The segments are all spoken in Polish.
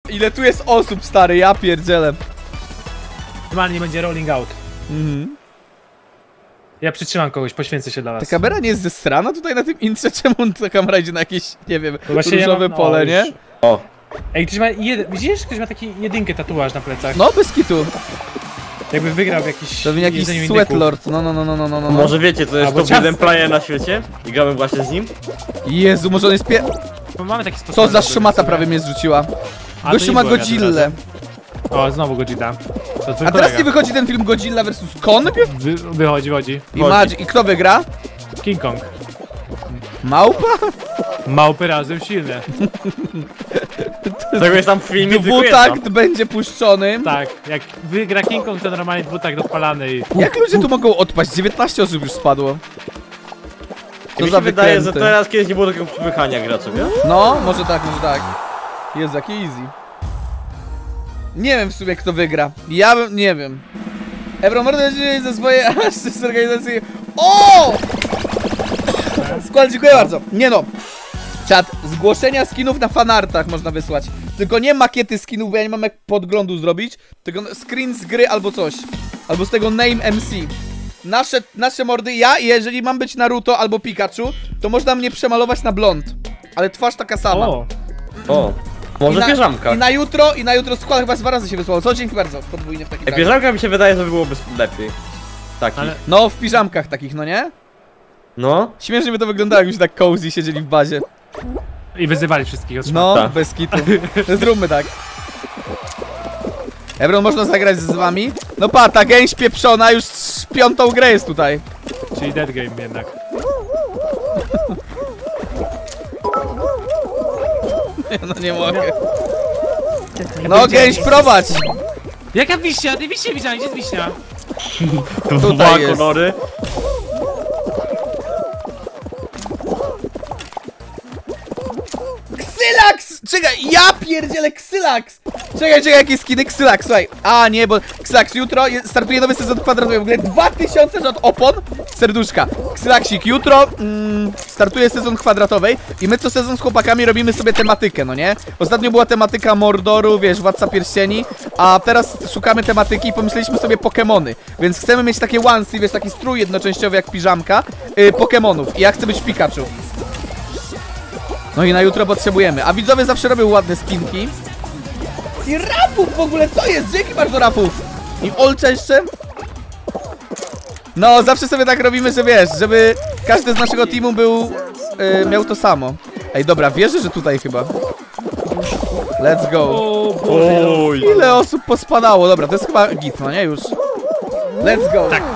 Ile tu jest osób, stary, ja pierdzielę. Normalnie będzie rolling out. Ja przytrzymam kogoś, poświęcę się dla was. Ta kamera nie jest ze strana tutaj na tym intrze? Czemu ta kamera idzie na jakieś, nie wiem, Właśnie różowe pole, nie? O. Ej, ktoś ma widzisz? Ktoś ma taki jedynkę tatuaż na plecach. No, bez kitu. Jakby wygrał w jakiś... To jakiś sweatlord, no. Może wiecie, co jest Albo top 1 ciasto. player na świecie? I grałem właśnie z nim? Jezu, może on jest Bo mamy taki sposób. Co za szmata prawie mnie zrzuciła. A, Gościu to ma nie byłem ja tym Godzillę. razem. O, znowu Godzilla. To twój A teraz kolega. nie wychodzi ten film Godzilla vs Kong? Wychodzi. I kto wygra? King Kong. Małpa? Małpy razem silne. Tego jest tam w filmie, tylko jedna. Dwutakt będzie puszczony. Tak, jak wygra King Kong, to normalnie dwutakt odpalany i... Jak ludzie tu mogą odpaść? 19 osób już spadło. I mi się wydaje, że teraz kiedyś nie było takiego przepychania graczy, wiesz? No, może tak. Jest jakie easy. Nie wiem w sumie kto wygra. Ja bym, nie wiem. Ebromordo ze swojej organizacji. O! Skład, dziękuję bardzo. Nie no. Czat, zgłoszenia skinów na fanartach można wysłać. Tylko nie makiety skinów, bo ja nie mam jak podglądu zrobić. Tylko screen z gry albo coś. Albo z tego name MC. Nasze mordy, jeżeli mam być Naruto albo Pikachu, to można mnie przemalować na blond. Ale twarz taka sama. O. Może piżamka. I na jutro skład chyba 2 razy się wysłało. Co? Dzięki bardzo. Podwójnie w takim razie. Piżamka mi się wydaje, że byłoby lepiej. Taki. Ale... No, w piżamkach takich, no nie? No. Śmiesznie by to wyglądało, jakbyśmy tak cozy siedzieli w bazie. I wyzywali wszystkich od No, Tak. bez kitu. Zróbmy tak. Ebron, można zagrać z wami? No pa, ta gęś pieprzona już 5. grę jest tutaj. Czyli dead game jednak. No nie mogę. No gęś, prowadź! Jaka wiśnia? Ty wiśnie widziałem, gdzie jest wiśnia? Dwa jest. kolory. Xylax! Czekaj, ja pierdzielę Xylax! Czekaj, jakie skiny Xylax, słuchaj. A nie, bo Xylax jutro startuje nowy sezon kwadratowy. W ogóle 2000 od opon. Serduszka. Xylaxik jutro startuje sezon kwadratowej. I my co sezon z chłopakami robimy sobie tematykę, no nie? Ostatnio była tematyka Mordoru, wiesz, Władca Pierścieni. A teraz szukamy tematyki i pomyśleliśmy sobie Pokemony. Więc chcemy mieć takie onesie, wiesz, taki strój jednoczęściowy jak piżamka Pokemonów. I ja chcę być Pikachu. No i na jutro potrzebujemy. A widzowie zawsze robią ładne skinki. I Rafów w ogóle, co jest? Dzięki bardzo, Rafów. I Olcza jeszcze. No, zawsze sobie tak robimy, że wiesz, żeby każdy z naszego teamu był miał to samo. Ej, dobra, wierzę, że tutaj chyba. Let's go. Oj. Ile osób pospadało? Dobra, to jest chyba git, no nie? Już. Let's go. Tak.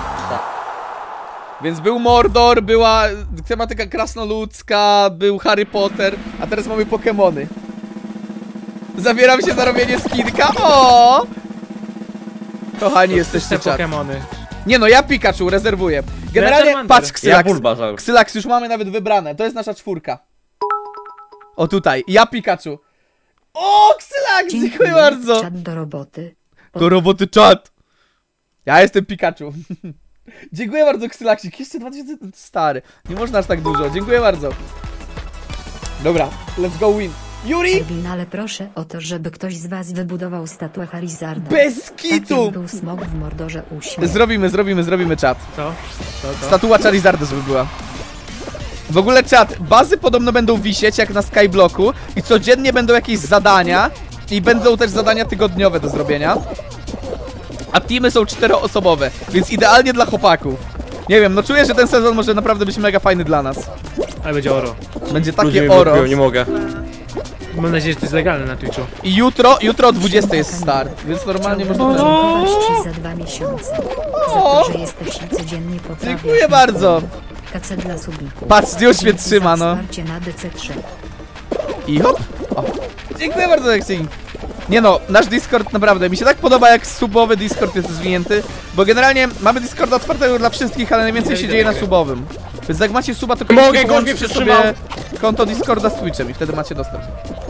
Więc był Mordor, była tematyka krasnoludzka, był Harry Potter, a teraz mamy Pokemony. Zabieram się za robienie skinka. O! Kochani, jesteście Te czat. Pokemony. Nie no, ja Pikachu rezerwuję. Generalnie, Charmander. patrz, Ja Xylax. Bulbasaur. Xylax już mamy nawet wybrane. To jest nasza 4. O tutaj, ja Pikachu. O, Xylax, dziękuję bardzo. Czat do roboty. Do roboty czat. Ja jestem Pikachu. Dziękuję bardzo, Xylaxik. Jeszcze 2000 stary. Nie można aż tak dużo. Dziękuję bardzo. Dobra, let's go win. Yuri! Erwin, ale proszę o to, żeby ktoś z was wybudował statuę Charizarda. Bez Tak kitu! jak był smok w Mordorze uśmiech. Zrobimy czat. Co? Statua Charizarda, żeby była. W ogóle czat, bazy podobno będą wisieć jak na Skyblocku i codziennie będą jakieś zadania i będą też zadania tygodniowe do zrobienia. A teamy są 4-osobowe, więc idealnie dla chłopaków. Nie wiem, no czuję, że ten sezon może naprawdę być mega fajny dla nas. Ale będzie oro. Będzie Ludzie takie mnie oro. blokują, nie mogę. Mam nadzieję, że to jest legalne na Twitchu. I jutro o 20 jest start, więc normalnie można... Podziękować ci za 2 miesiące. Za to, że jesteś i codziennie poprawiasz. Dziękuję bardzo. KC dla subików. Patrz, już mnie trzyma, no. Wsparcie na DC3. I hop! O. Dziękuję bardzo, Lexing. Nie no, nasz Discord naprawdę mi się tak podoba, jak subowy Discord jest zwinięty. Bo generalnie mamy Discorda otwartego dla wszystkich, ale najwięcej się dzieje na subowym. Więc jak macie suba, to koniecznie połączcie sobie konto Discorda z Twitchem i wtedy macie dostęp.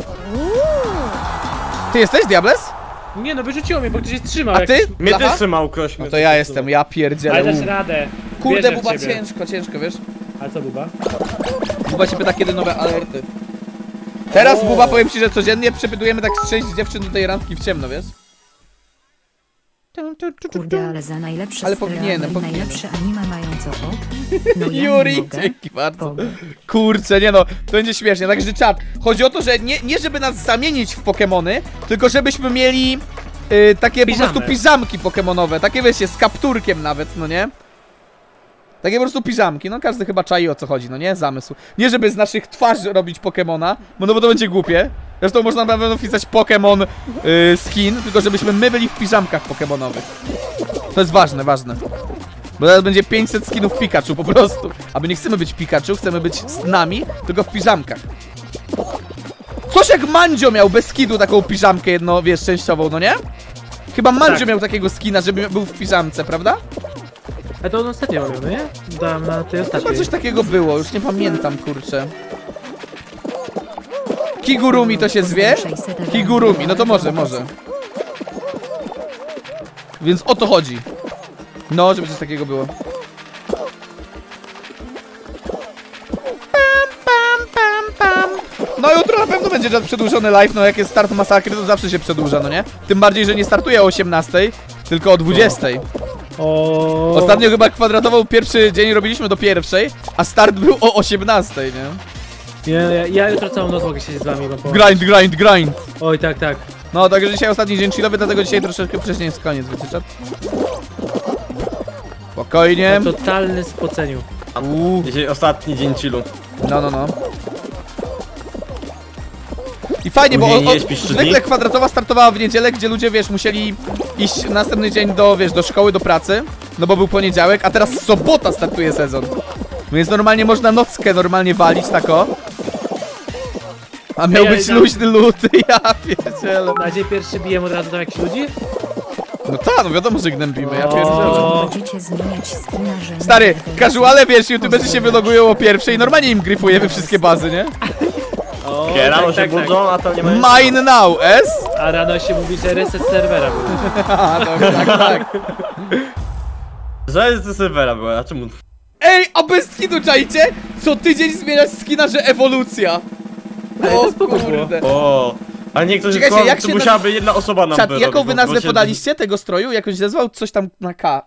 Ty jesteś, Diables? Nie no, wyrzuciło mnie, bo ktoś się trzymał. A ty? jakiś- Mnie Blacha? też trzymał ktoś. No to ja jestem, ja pierdzielę. Ale dasz radę. Kurde, Wierzę w Buba, ciebie. ciężko, wiesz? A co Buba? Buba się pyta, kiedy nowe alerty. Teraz, Buba, powiem ci, że codziennie przepytujemy tak z 6 dziewczyn do tej randki w ciemno, wiesz? Kurde, ale za najlepsze Ale streamy powinienem. i najlepsze anime mają co o? No ja nie Yuri, mogę. dzięki bardzo. Bogu. Kurczę, nie no, to będzie śmiesznie. Także czat, chodzi o to, że nie żeby nas zamienić w Pokemony, tylko żebyśmy mieli takie po prostu piżamki pokemonowe. Takie wiecie, z kapturkiem nawet, no nie? Takie po prostu piżamki, no każdy chyba czai o co chodzi, no nie? Zamysł. Nie żeby z naszych twarzy robić Pokemona, bo no bo to będzie głupie. Zresztą można na pewno wpisać Pokemon skin, tylko żebyśmy my byli w piżamkach pokemonowych. To jest ważne, ważne. Bo teraz będzie 500 skinów Pikachu po prostu. Aby nie chcemy być Pikachu, chcemy być z nami, tylko w piżamkach. Coś jak Mandzio miał bez skidu taką piżamkę jedno, wiesz, częściową, no nie? Chyba Mandzio miał takiego skina, żeby był w piżamce, prawda? A to on ostatnio robił, no nie? Dałem na tej Chyba ostatniej. coś takiego było, już nie pamiętam, kurczę. Kigurumi to się zwie? Kigurumi, no to może. Więc o to chodzi. No, żeby coś takiego było. No jutro na pewno będzie przedłużony live, no jak jest start masakry, to zawsze się przedłuża, no nie? Tym bardziej, że nie startuje o 18, tylko o 20. Ostatnio chyba kwadratową pierwszy dzień robiliśmy do pierwszej, a start był o 18, nie? Ja jutro całą noc mogę siedzieć z wami, bo Grind. Oj, tak. No, także dzisiaj ostatni dzień chillowy, dlatego dzisiaj troszeczkę wcześniej jest koniec, wiecie, czat? Spokojnie. Na totalnym spoceniu. Dzisiaj ostatni dzień chillu. No. I fajnie, bo zwykle kwadratowa startowała w niedzielę, gdzie ludzie, wiesz, musieli iść następny dzień do, wiesz, do szkoły, do pracy, no bo był poniedziałek, a teraz sobota startuje sezon. Więc normalnie można nockę normalnie walić, tako. A miał być luźny luty, ja pierdzielę. Na dzień pierwszy bijem od razu tam jakichś ludzi? No tak, no wiadomo, że gnębimy, ja pierdzielę. Będziecie zmieniać skina, że... Stary, casuale, wiesz, youtuberzy się wylogują o pierwszej i normalnie im gryfujemy wszystkie bazy, nie? Rano się budzą, a to nie ma... Mine now, S? A rano się mówi, że reset serwera był. Tak. Że z serwera była, a czemu? Ej, a bez skinu, czajcie? Co tydzień zmieniać skina, że ewolucja. O kurde. O, ale niektórzy Czekajcie, jak się musiałaby jedna osoba nam Czat, wyrobić, jaką wy bo nazwę się- podaliście tego stroju? Jakoś zezwał? Coś tam na K.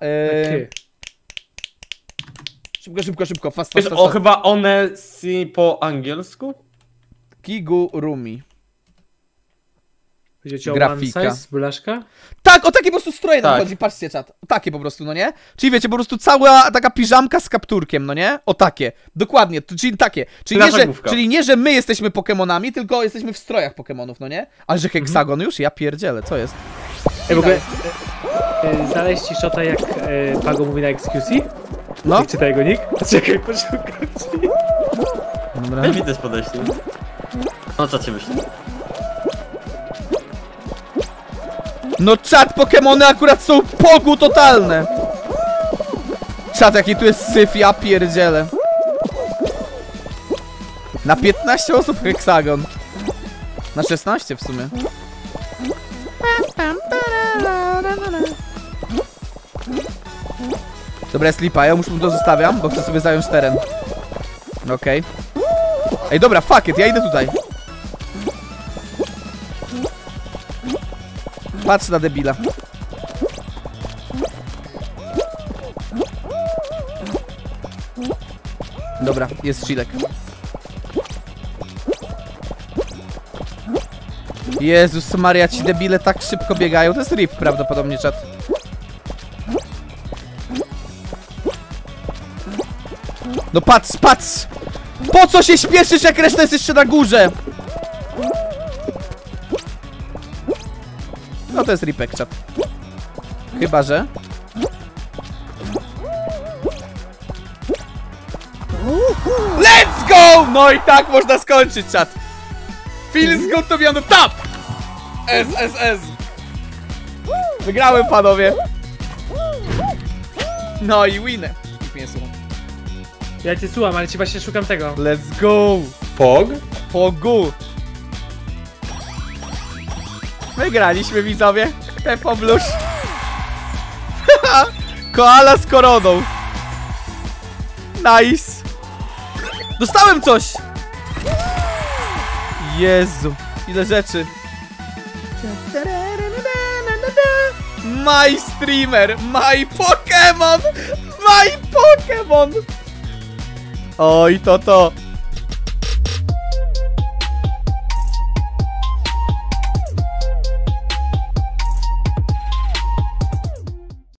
Szybko, fast. chyba one si po angielsku? Kigurumi. Widzicie o Grafika. one size, blaszka? Tak, o takie po prostu stroje nam Tak. chodzi, patrzcie czat. O takie po prostu, no nie? Czyli wiecie, po prostu cała taka piżamka z kapturkiem, no nie? O takie. Dokładnie, czyli takie. Czyli nie, że my jesteśmy Pokemonami, tylko jesteśmy w strojach Pokemonów, no nie? Ale że heksagon już? Ja pierdzielę, co jest? Ej, w ogóle... Znaleźć ci shota jak Pago mówi na XQC? No. Czytaj jego nick? Czekaj, poszukam ci. Dobra. Nie widać podejście. No co ci myśli? No czat, Pokemony akurat są pogu totalne. Czat, jaki tu jest syf, ja pierdzielę. Na 15 osób heksagon. Na 16 w sumie. Dobra, slipa, ja już mu to zostawiam, bo chcę sobie zająć teren. Okej. Ej, dobra, fuck it, ja idę tutaj. Patrz na debila. Dobra, jest chillek. Jezus Maria, ci debile tak szybko biegają. To jest rip prawdopodobnie, czat. No patrz! Po co się śpieszysz, jak reszta jest jeszcze na górze? No to jest ripek, czat. Chyba, że... Let's go! No i tak można skończyć, czat. Feels good to be on the top! SSS. Wygrałem, panowie. No i winę. Ja cię słucham, ale ci właśnie szukam tego. Let's go! Pogu! Wygraliśmy, widzowie. Pepo Blusz. Koala z koroną. Nice. Dostałem coś! Jezu, ile rzeczy. My streamer, my Pokémon, my Pokémon. Oj, to.